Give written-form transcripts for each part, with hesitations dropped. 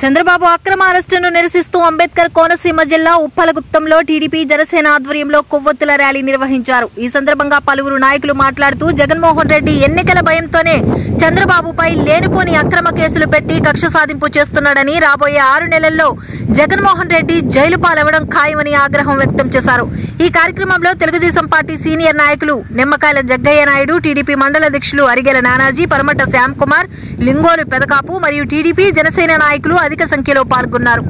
చంద్రబాబు అక్రమ అరెస్టును నిరసిస్తూ అంబేద్కర్ కోనసీమ జిల్లా ఉప్పలగుప్తంలో టీడీపీ జనసేన ఆధ్వర్యంలో కొవ్వొత్తుల ర్యాలీ నిర్వహించారు। ఈ సందర్భంగా పలువురు నాయకులు మాట్లాడుతూ జగన్మోహన్ రెడ్డి ఎన్నికల భయంతోనే చంద్రబాబుపై లేనిపోని అక్రమ కేసులు పెట్టి కక్ష సాధింపు చేస్తున్నాడని, రాబోయే 6 నెలల్లో జగన్మోహన్ రెడ్డి జైలు పాలవడం ఖాయమని ఆగ్రహం వ్యక్తం చేశారు। ఈ కార్యక్రమంలో తెలుగుదేశం పార్టీ సీనియర్ నాయకులు నిమ్మకాయల జగ్గయ్య నాయుడు, టీడీపీ మండల అధ్యక్షులు అరిగెల నానాజీ, పరమట శ్యామ్ కుమార్, లింగోలు పెదకాపు మరియు టీడీపీ జనసేన నాయకులు అధిక సంఖ్యలో పాల్గొన్నారు।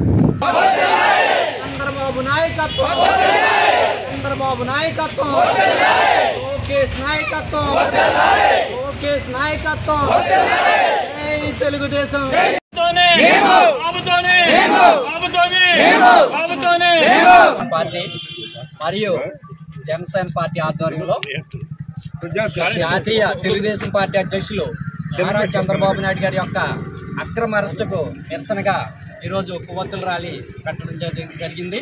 మరియు జనసేన పార్టీ ఆధ్వర్యంలో జాతీయ తెలుగుదేశం పార్టీ అధ్యక్షులు నారా చంద్రబాబు నాయుడు గారి యొక్క అక్రమ అరెస్టుకు నిరసనగా ఈరోజు కొవ్వొత్తుల ర్యాలీ పెట్టడం జరిగింది।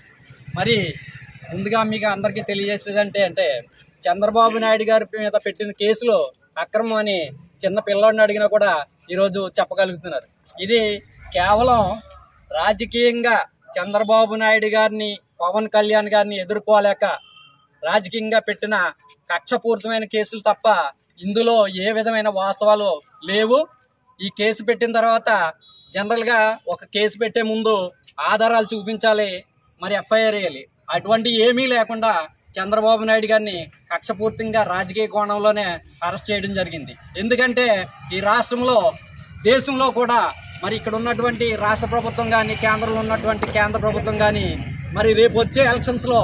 మరి ముందుగా మీకు అందరికీ తెలియజేసేదంటే చంద్రబాబు నాయుడు గారి మీద పెట్టిన కేసులు అక్రమం అని చిన్న పిల్లోడిని అడిగినా కూడా ఈరోజు చెప్పగలుగుతున్నారు। ఇది కేవలం రాజకీయంగా చంద్రబాబు నాయుడు గారిని, పవన్ కళ్యాణ్ గారిని ఎదుర్కోలేక రాజకీయంగా పెట్టిన కక్షపూరితమైన కేసులు తప్ప ఇందులో ఏ విధమైన వాస్తవాలు లేవు। ఈ కేసు పెట్టిన తర్వాత జనరల్గా ఒక కేసు పెట్టే ముందు ఆధారాలు చూపించాలి, మరి ఎఫ్ఐఆర్ వేయాలి। అటువంటి ఏమీ లేకుండా చంద్రబాబు నాయుడు గారిని కక్షపూర్తిగా రాజకీయ కోణంలోనే అరెస్ట్ చేయడం జరిగింది। ఎందుకంటే ఈ రాష్ట్రంలో, దేశంలో కూడా మరి ఇక్కడ ఉన్నటువంటి రాష్ట్ర ప్రభుత్వం కానీ, కేంద్రంలో ఉన్నటువంటి కేంద్ర ప్రభుత్వం కానీ మరి రేపు వచ్చే ఎలక్షన్స్లో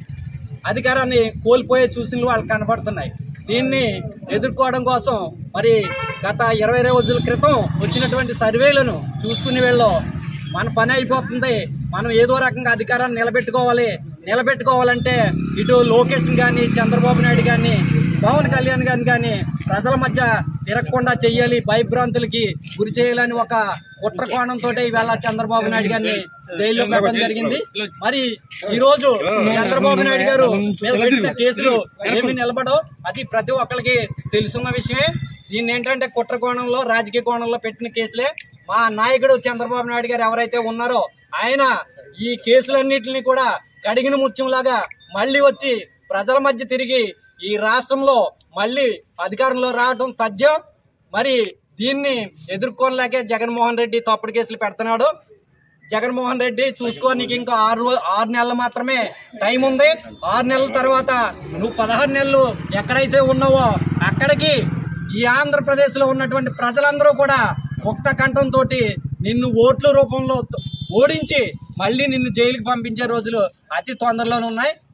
అధికారాన్ని కోల్పోయే సూచనలు వాళ్ళకి కనబడుతున్నాయి। దీన్ని ఎదుర్కోవడం కోసం మరి గత 20 రోజుల క్రితం వచ్చినటువంటి సర్వేలను చూసుకునే వేళలో మన పని అయిపోతుంది, మనం ఏదో రకంగా అధికారాన్ని నిలబెట్టుకోవాలంటే ఇటు లోకేష్ కానీ, చంద్రబాబు నాయుడు కానీ, పవన్ కళ్యాణ్ గారిని కానీ ప్రజల మధ్య తిరగకుండా చెయ్యాలి, భయభ్రాంతులకి గురి చేయాలని ఒక కుట్ర కోణంతో ఇవాళ చంద్రబాబు నాయుడు గారిని జైల్లో పెట్టడం జరిగింది। మరి ఈరోజు చంద్రబాబు నాయుడు గారు మీద పెట్టిన కేసులు ఏమి నిలబడవు, అది ప్రతి ఒక్కరికి తెలుసున్న విషయమే। దీన్ని ఏంటంటే కుట్ర కోణంలో, రాజకీయ కోణంలో పెట్టిన కేసులే। మా నాయకుడు చంద్రబాబు నాయుడు గారు ఎవరైతే ఉన్నారో ఆయన ఈ కేసులన్నింటినీ కూడా కడిగిన ముత్యంలాగా మళ్ళీ వచ్చి ప్రజల మధ్య తిరిగి ఈ రాష్ట్రంలో మళ్ళీ అధికారంలో రావడం తథ్యం। మరి దీన్ని ఎదుర్కోలేకే జగన్మోహన్ రెడ్డి తప్పుడు కేసులు పెడుతున్నాడు। జగన్మోహన్ రెడ్డి చూసుకో, నీకు ఇంకా 6 నెలలు మాత్రమే టైం ఉంది। 6 నెలల తర్వాత నువ్వు 16 నెలలు ఎక్కడైతే ఉన్నావో అక్కడికి ఈ ఆంధ్రప్రదేశ్లో ఉన్నటువంటి ప్రజలందరూ కూడా ముక్త కంఠంతో నిన్ను ఓట్ల రూపంలో ఓడించి మళ్ళీ నిన్ను జైలుకి పంపించే రోజులు అతి తొందరలోనే ఉన్నాయి।